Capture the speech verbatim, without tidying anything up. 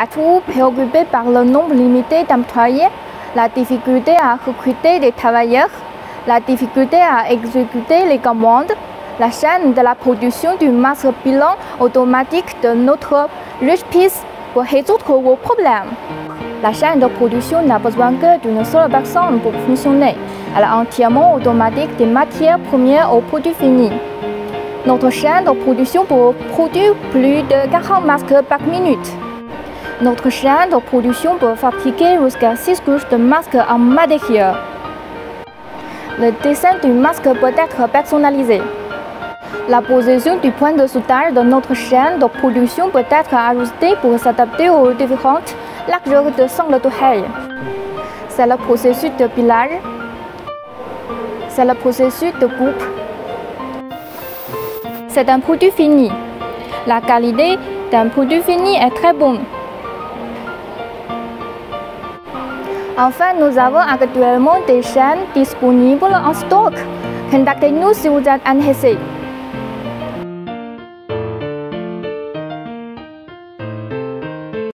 Êtes-vous préoccupé par le nombre limité d'employés, la difficulté à recruter des travailleurs, la difficulté à exécuter les commandes, la chaîne de la production du masque bilan automatique de notre riche piste pour résoudre vos problèmes? La chaîne de production n'a besoin que d'une seule personne pour fonctionner. Elle est entièrement automatique des matières premières au produit fini. Notre chaîne de production peut produire plus de quarante masques par minute. Notre chaîne de production peut fabriquer jusqu'à six couches de masques en matériel. Le dessin du masque peut être personnalisé. La position du point de soudage de notre chaîne de production peut être ajustée pour s'adapter aux différentes largeurs de sangle d'oreille. C'est le processus de pilage. C'est le processus de coupe. C'est un produit fini. La qualité d'un produit fini est très bonne. Enfin, nous avons actuellement des chaînes disponibles en stock. Contactez-nous si vous êtes intéressé.